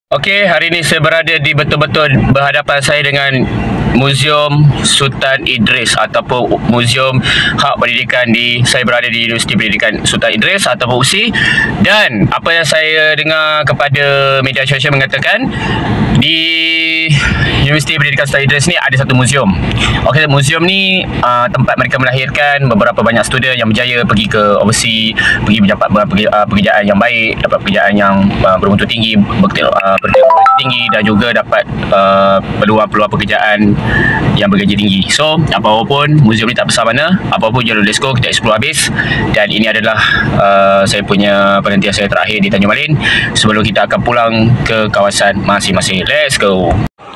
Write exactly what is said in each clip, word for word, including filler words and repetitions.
Okey, hari ini saya berada di betul-betul berhadapan saya dengan Muzium Sultan Idris ataupun Muzium Hak Pendidikan di saya berada di Universiti Pendidikan Sultan Idris ataupun U S I. Dan apa yang saya dengar kepada media sosial mengatakan di Universiti Pendidikan Sultan Idris ni ada satu muzium. Okey, muzium ni uh, tempat mereka melahirkan beberapa banyak student yang berjaya pergi ke overseas, pergi mendapat uh, pekerjaan yang baik, dapat pekerjaan yang uh, bermutu tinggi, uh, bermutu tinggi dan juga dapat uh, peluang-peluang pekerjaan yang bergaji tinggi. So, apa-apa pun muzium ni tak besar mana, apa-apa pun jalur let's go, kita explore habis. Dan ini adalah uh, saya punya penantian saya terakhir di Tanjung Malin sebelum kita akan pulang ke kawasan masing-masing. Let's go.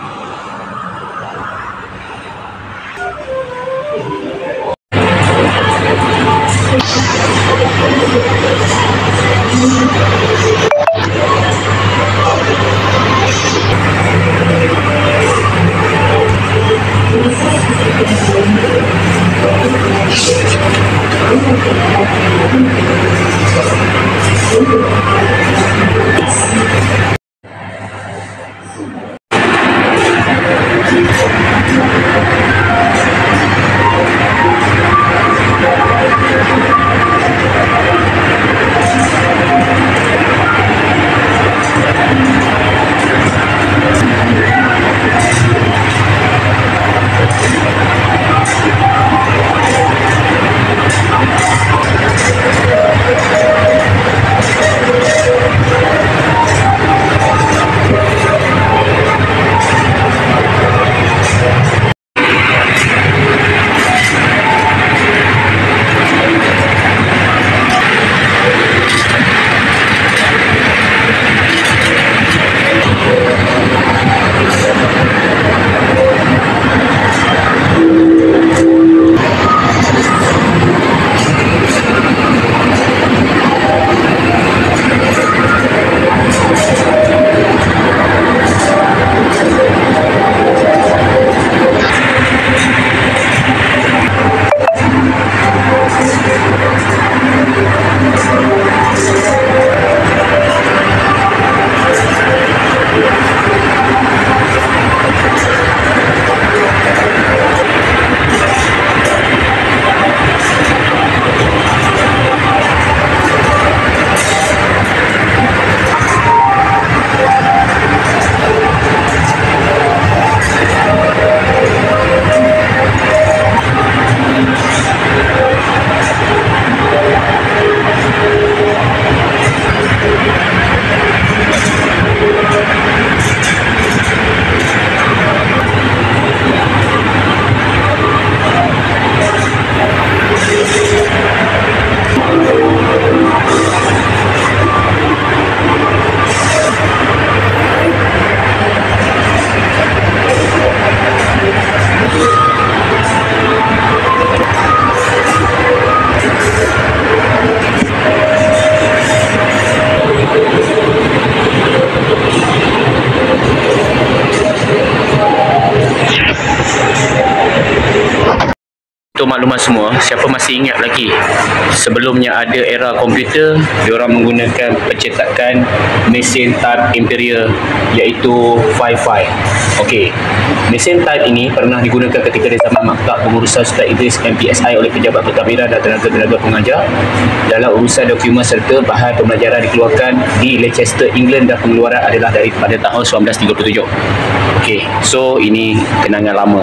Untuk maklumat semua, siapa masih ingat lagi sebelumnya ada era komputer, diorang menggunakan percetakan mesin type Imperial iaitu Fi-Fi. Okey, mesin type ini pernah digunakan ketika di zaman Maktab Pengurusan Sultan Idris M P S I oleh pejabat pentadbiran dan tenaga-tenaga pengajar dalam urusan dokumen serta bahan pembelajaran dikeluarkan di Leicester, England, dan pengeluaran adalah daripada tahun seribu sembilan ratus tiga puluh tujuh. Okey, so ini kenangan lama.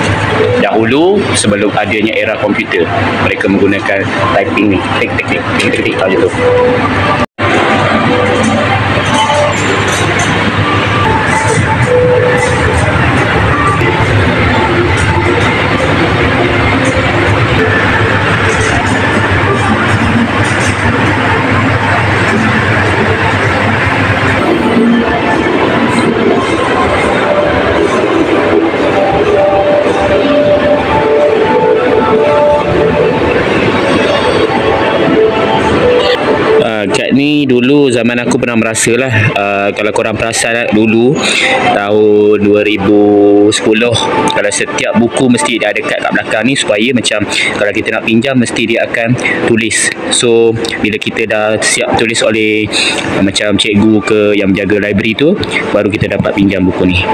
Dahulu sebelum adanya era komputer, mereka menggunakan typing ni, tik tik tik tik tik tik aja tu. Kat ni ni dulu zaman aku pernah merasa lah, uh, kalau korang perasan lah, dulu tahun dua ribu sepuluh, kalau setiap buku mesti dia ada kad kat belakang ni, supaya macam kalau kita nak pinjam mesti dia akan tulis. So bila kita dah siap tulis oleh uh, macam cikgu ke yang menjaga library tu, baru kita dapat pinjam buku ni.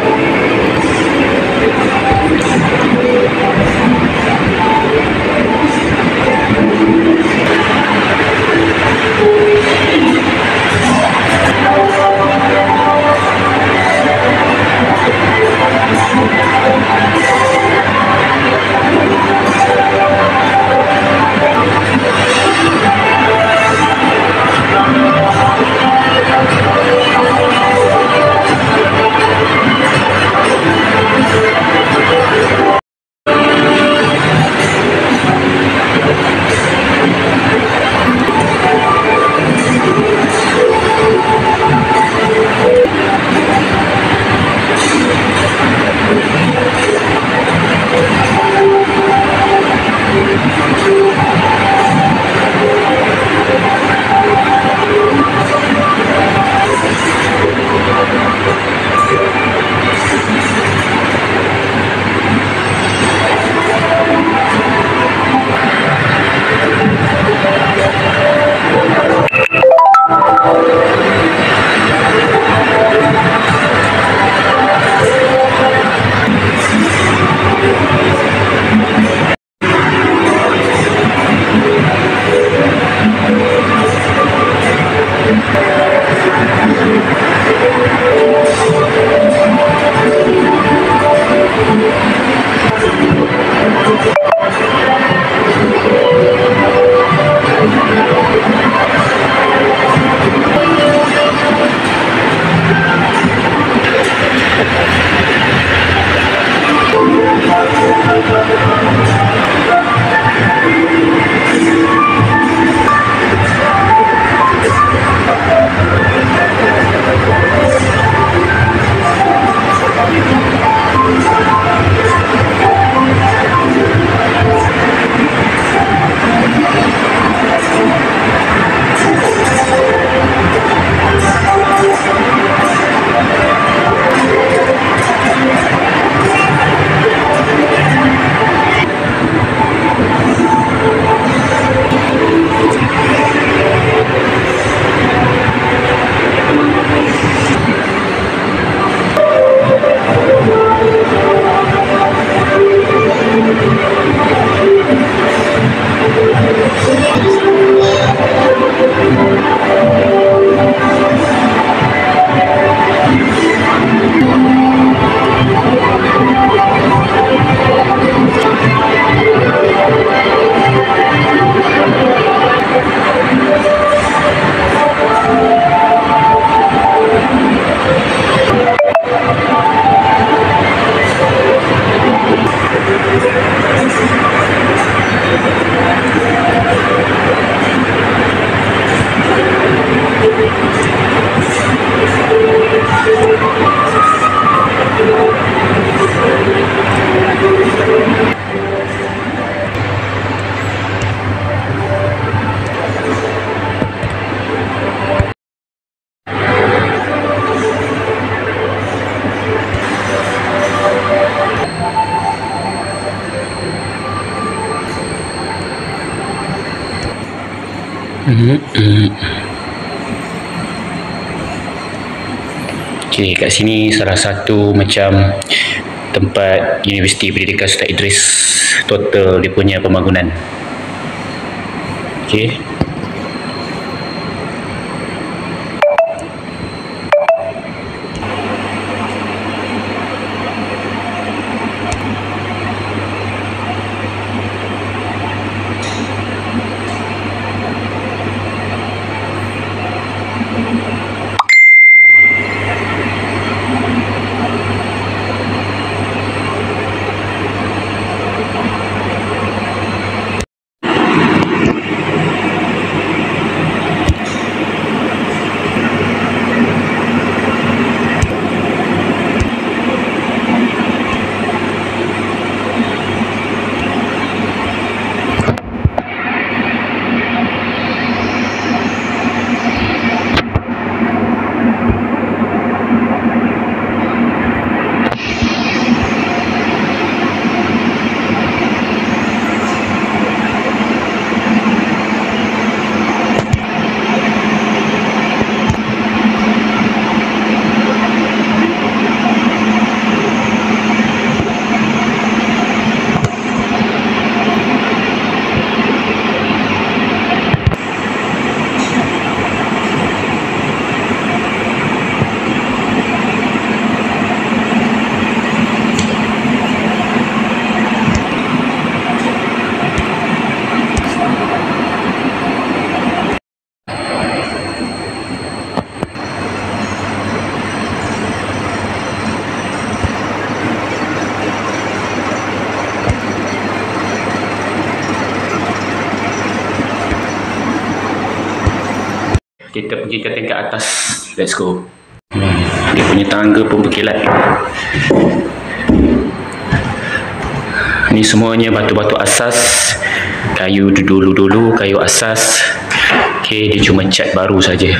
Okey, kat sini salah satu macam tempat Universiti Pendidikan Sultan Idris total dia punya pembangunan. Okey. kita pergi ke tingkat atas. Let's go. Hmm, dia punya tangga pun berkilat. Ni semuanya batu-batu asas, kayu dulu-dulu, kayu asas. Okey, dia cuma cat baru saja.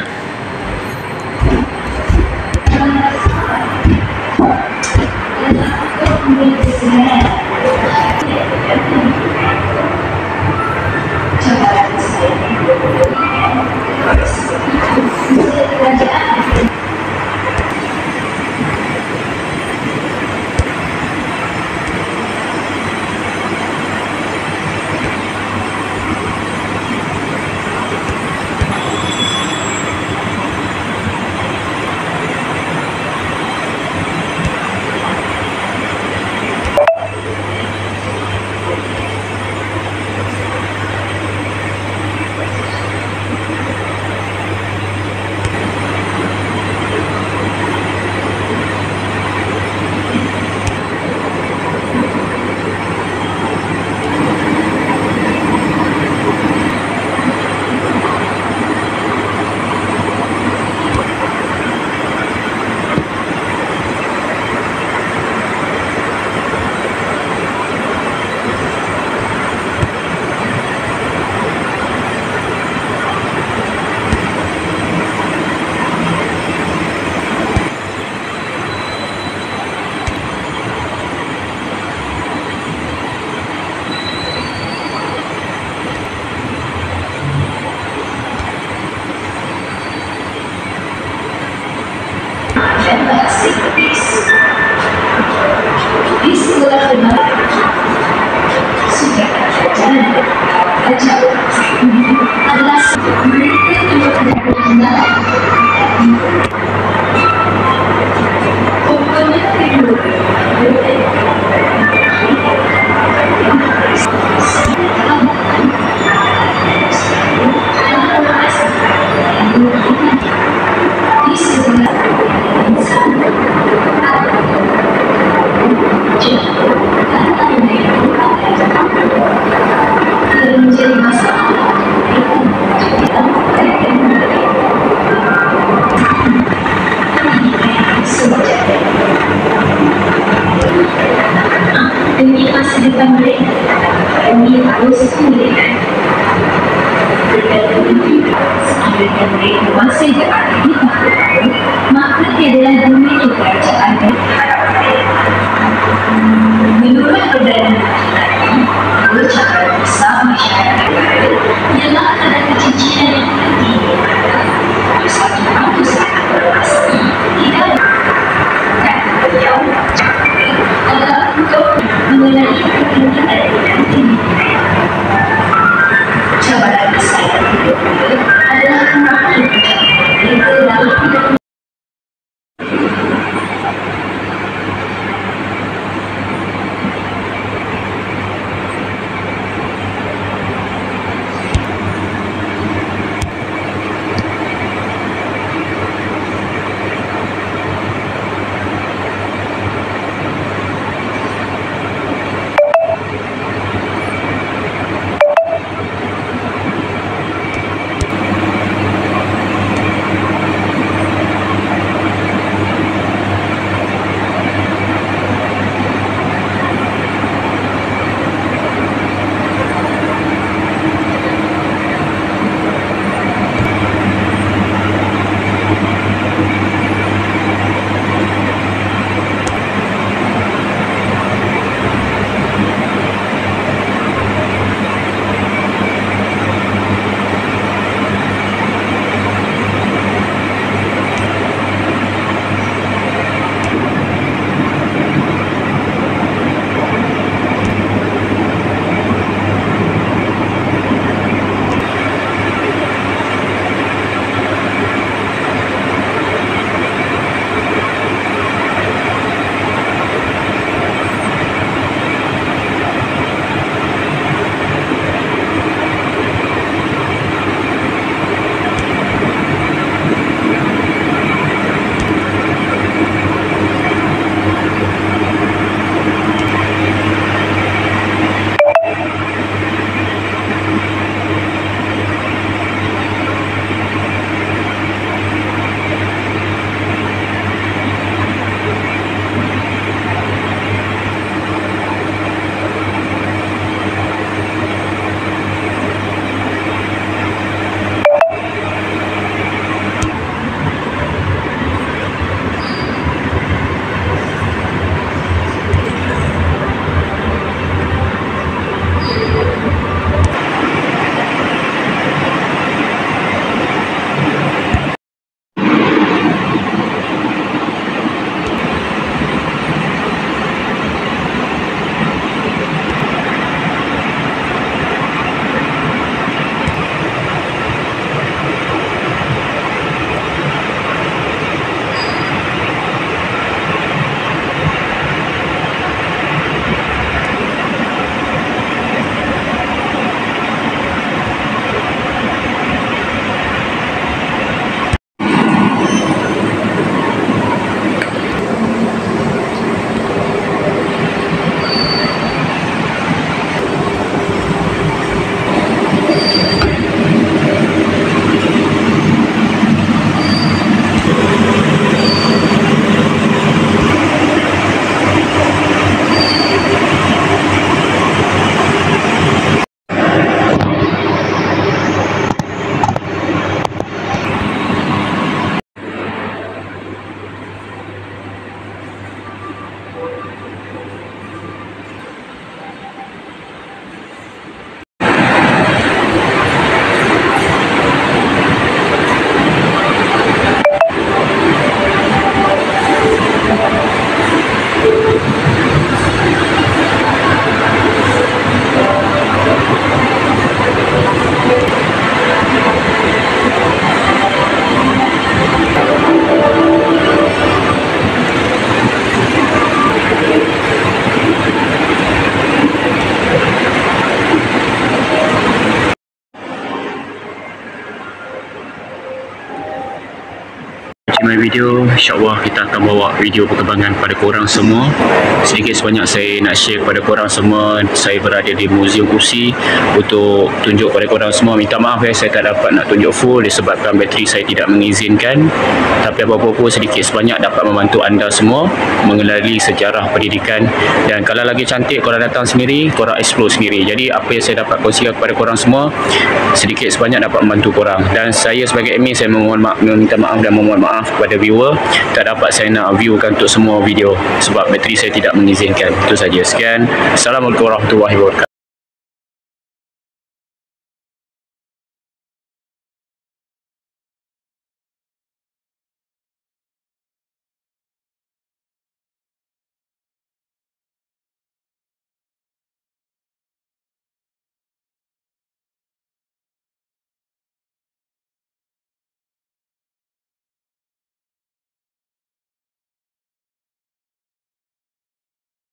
My video, insyaAllah kita akan bawa video perkembangan pada korang semua. Sedikit sebanyak saya nak share kepada korang semua. Saya berada di Muzium U S I untuk tunjuk pada korang semua. Minta maaf ya, saya tak dapat nak tunjuk full disebabkan bateri saya tidak mengizinkan. Tapi apa-apa sedikit sebanyak dapat membantu anda semua mengenali sejarah pendidikan. Dan kalau lagi cantik, korang datang sendiri, korang explore sendiri. Jadi apa yang saya dapat kongsikan kepada korang semua, sedikit sebanyak dapat membantu korang. Dan saya sebagai admin, saya memohon maaf, meminta maaf dan memohon maaf kepada viewer, tak dapat saya nak viewkan untuk semua video sebab bateri saya tidak mengizinkan. Itu saja. Sekian. Assalamualaikum warahmatullahi wabarakatuh.